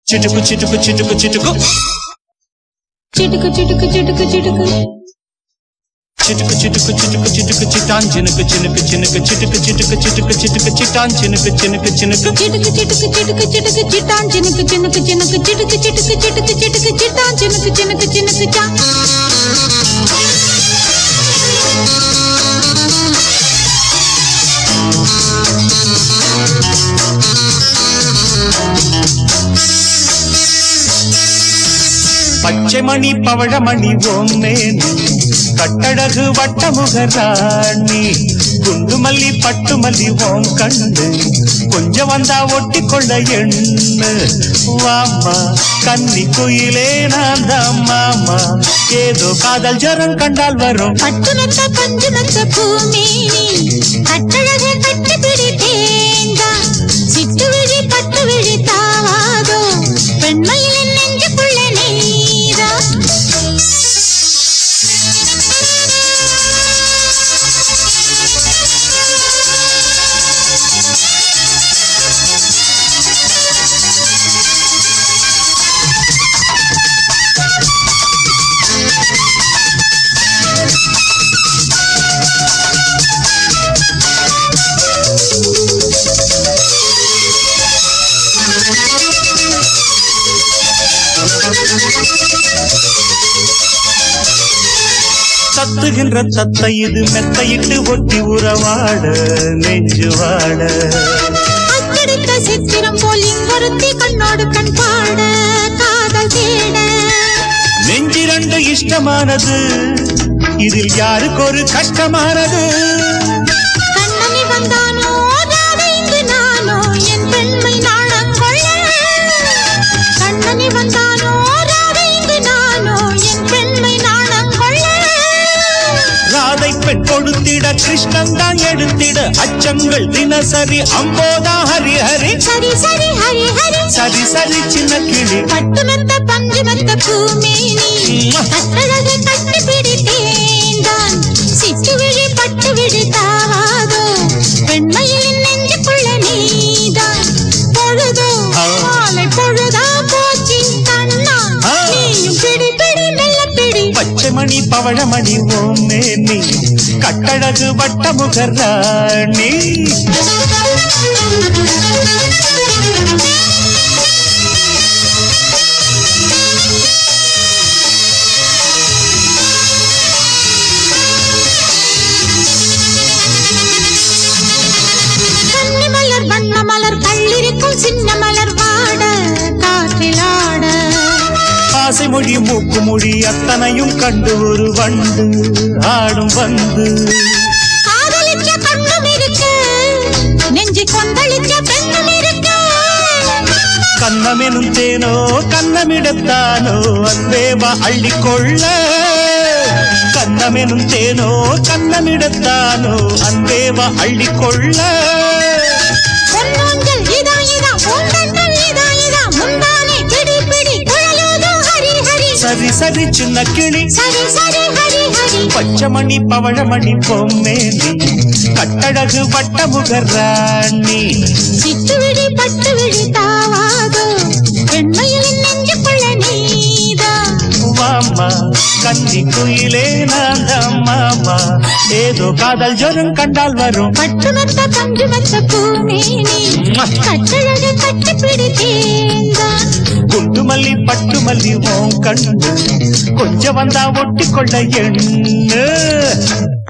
चिटुकु चिटुकु चिटुकु चिटुकु चिटुकु चिटुकु चिटुकु चिटुकु चिटुकु चिटुकु चिटुकु चिटुकु चिटान चिनुकु चिनुकु चिनुकु चिटुकु चिटुकु चिटुकु चिटुकु चिटान चिनुकु चिनुकु चिनुकु चिटुकु चिटुकु चिटुकु चिटुकु चिटान चिनुकु चिनुकु चिनुकु चिटुकु चिटुकु चिटुकु चिटुकु चिटान चिनुकु चिनुकु चिनुकु चा பச்சைமணி பவழமணி ஓமேனி கட்டழகு வட்டமுகராணி குண்டுமல்லி பட்டுமல்லி ஓம் கண்டு கொஞ்சம் வந்தா ஒட்டிக்கொள்ள எண்ணு வாமா கன்னி குயிலே நான் தான் மாமா ஏதோ காதல் ஜரம் கண்டால் வரும் பட்டுனத்த பஞ்சுனத்த பூமேனி கட்டழகு கட்டி பிடித்தேந்தா சிட்டு விழி பட்டு விழி தாவாதோ பெண்மையில் நெஞ்சுக்குள்ள நீரா சத்துகின்ற தத்தை இது மெத்தையிட்டு ஒட்டி உறவாட நெஞ்சு வாட அச்சடித்த சித்திரம் போல் இங்கொருத்தி கண்ணோடு கண் பாட காதல் தேட நெஞ்சிரண்டு இஷ்டமானது இதில் யாருக்கு ஒரு கஷ்டமானது கண்ணனி வந்தானோ ராதை இங்கு நானோ என் பெண்மை நாணம் கொள்ள கண்ணனி வந்தானோ ராதை இங்கு நானோ என் பெண்மை நாணம் கொள்ள ராதை பெண் கொடுத்திட கிருஷ்ணன் தான் எடுத்திட அச்சங்கள் தினசரி அம்போதா ஹரி ஹரி சரி சரி ஹரி ஹரி சரி சரி சின்ன கிளி பட்டுனத்த பஞ்சுனத்த பூமேனி கட்டழகு கட்டி பிடித்தேந்தான் சிட்டு விழி பட்டு விழி தாவாதோ பெண்மையில் நெஞ்சுக்குள்ள நீதான் பொழுதோ மாலை பொழுதா போச்சு கண்ணா நீயும் பிடி பிடி நல்ல பிடி பச்சைமணி பவழமணி ஓமேனி கட்டழகு வட்டமுகராணி கன்னி மலர் வண்ண மலர் கள்ளிருக்கும் சின்ன மலர் வாட காற்றிலாட ஆசை மொழி மூக்கு மொழி அத்தனையும் கண்டு ஒரு வண்டு ஆடும் வந்து காதலிச்ச கண்ணும் இருக்கு நெஞ்சு கொந்தளிச்ச பெண்ணும் இருக்கு கண்ணமெனும் தேனோ கண்ணமிடத்தானோ அன்பேவா அள்ளிக்கொள்ள கண்ணமெனும் தேனோ கண்ணமிடத்தானோ அன்பேவா அள்ளிக்கொள்ள பொன்னூஞ்சல் இதா இதா பூந்தண்டல் இதா இதா முந்தானே பிடி பிடி குழலூதோ ஹரி ஹரி சரி சரி சின்ன கிளி சரி சரி ஹரி ஹரி பச்சைமணி பவழமணி பொம்மேனி கட்டழகு வட்டமுகராணி சிட்டு விழி பட்டு விழி தாவாதோ பெண்மையில் நெஞ்சுக்குள்ள நீதா வாமா கன்னி குயிலே நான் தான் மாமா ஏதோ காதல் ஜரம் கண்டால் வரும் பட்டுனத்த பஞ்சுனத்த பூமேனி கட்டழகு கட்டி பிடித்தேந்தா குண்டுமல்லி பட்டுமல்லி ஓம் கண்டு கொஞ்சம் வந்தா ஒட்டிக்கொள்ள எண்ணு